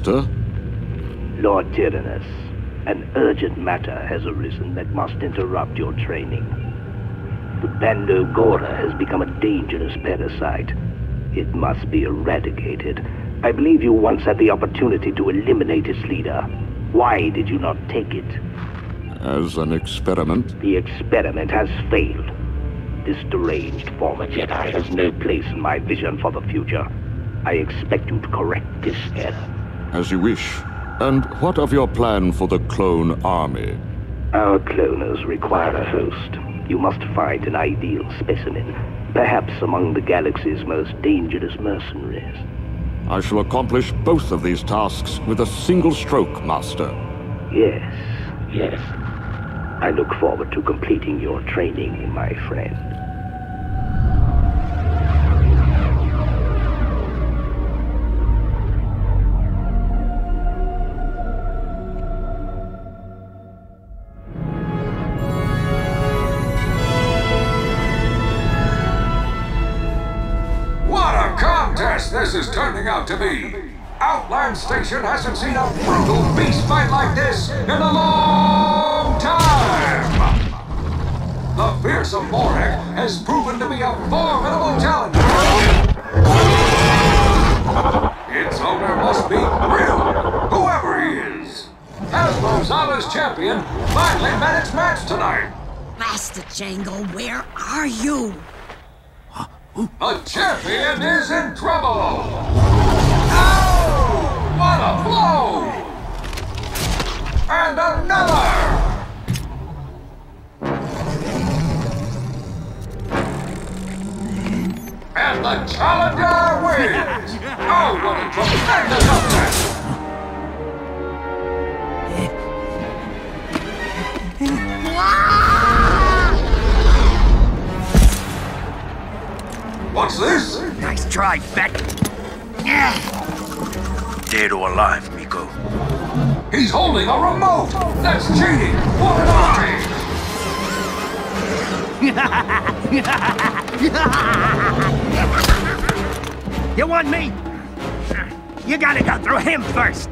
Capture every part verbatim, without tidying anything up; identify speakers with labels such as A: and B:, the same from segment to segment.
A: Master?
B: Lord Tyrannus, an urgent matter has arisen that must interrupt your training. The Bando Gora has become a dangerous parasite. It must be eradicated. I believe you once had the opportunity to eliminate its leader. Why did you not take it?
A: As an experiment?
B: The experiment has failed. This deranged former Jedi has no place in my vision for the future. I expect you to correct this error.
A: As you wish. And what of your plan for the clone army?
B: Our cloners require a host. You must find an ideal specimen, perhaps among the galaxy's most dangerous mercenaries.
A: I shall accomplish both of these tasks with a single stroke, Master.
B: Yes, yes. I look forward to completing your training, my friend.
C: This is turning out to be. Outland Station hasn't seen a brutal beast fight like this in a long time! The fearsome Morag has proven to be a formidable challenger. Its owner must be thrilled, whoever he is. Hasbro Zala's champion finally met its match tonight.
D: Master Jango, where are you?
C: The champion is in trouble! Ow! What a blow! And another! And the challenger wins! Oh, what a tremendous upset! What's this?
E: Nice try, Fett. Dead or alive, Miko?
C: He's holding a remote! That's cheating! What an eye!
E: You want me? You gotta go through him first!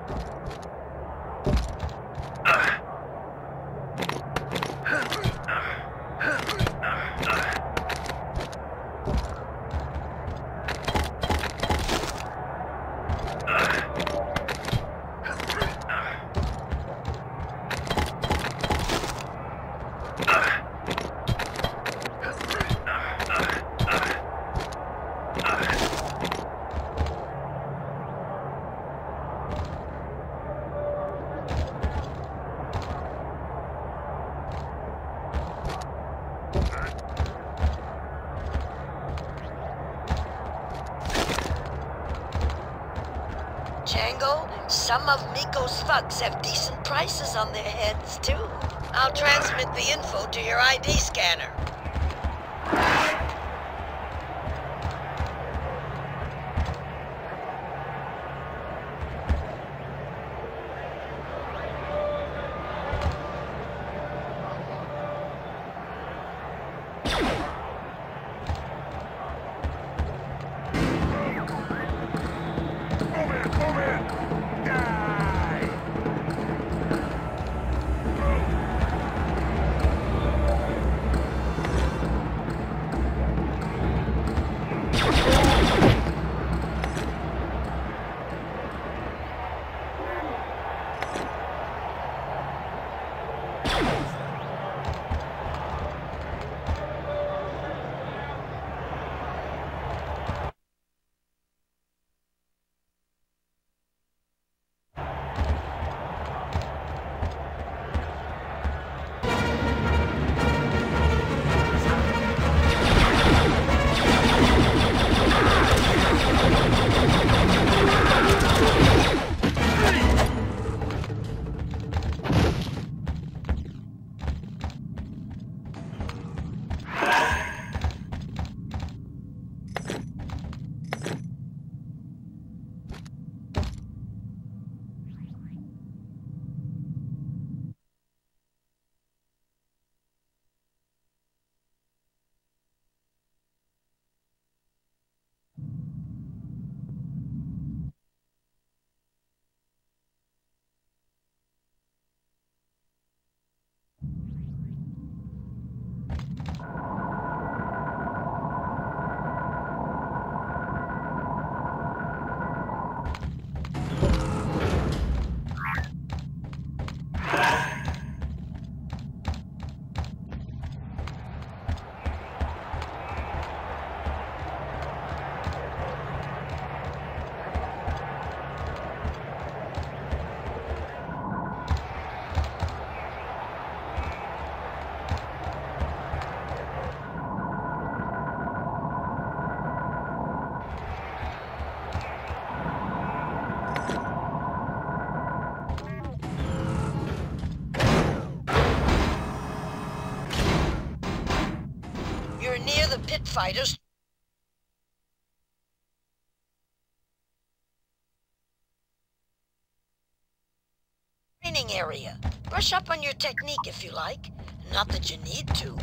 D: Django, some of Miko's thugs have decent prices on their heads, too. I'll transmit the info to your I D scanner. You're near the pit fighters. Training area. Brush up on your technique if you like. Not that you need to.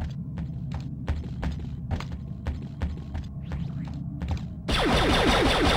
F: You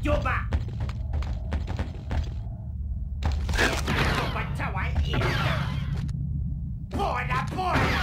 E: Coba! Coba cawa ini! Porra, porra!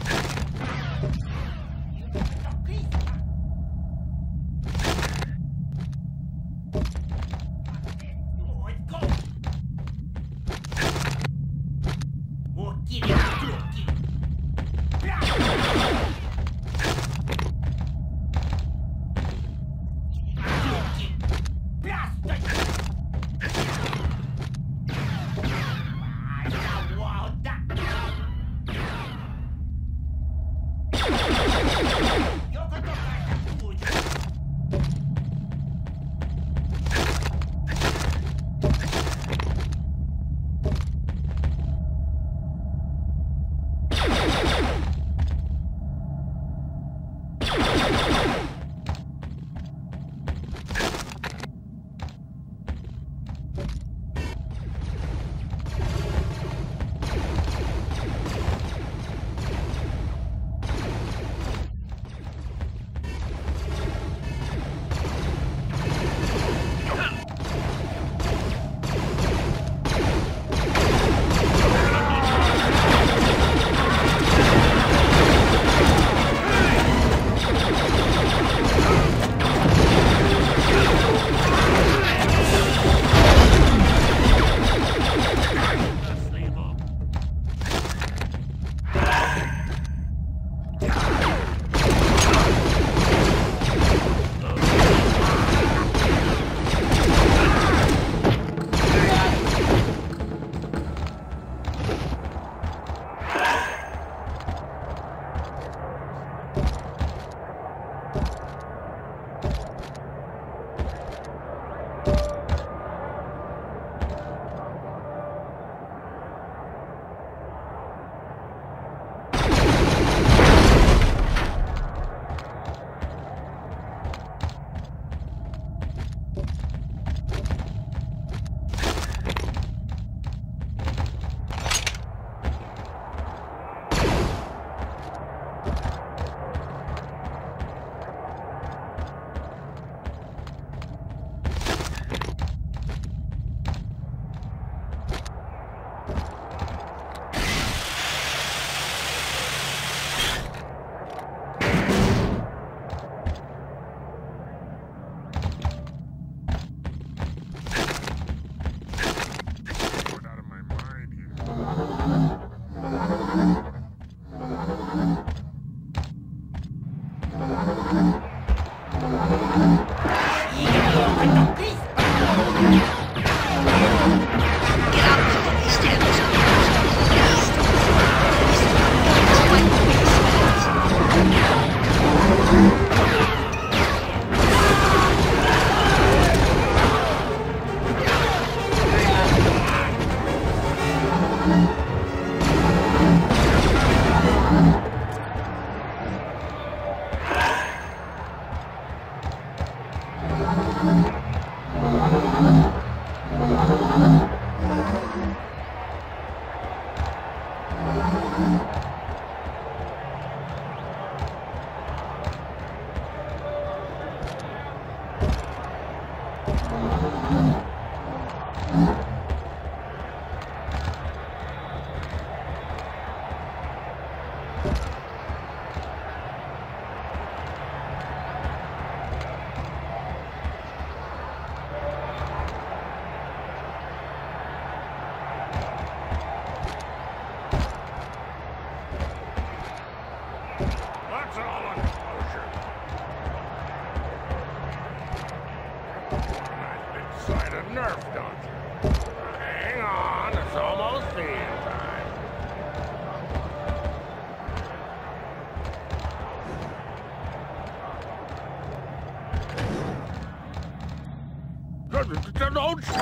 A: Don't shoot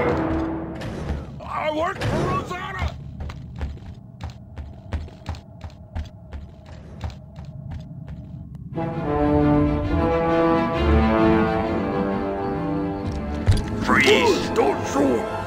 A: him! I work for Rosanna! Freeze! Don't shoot!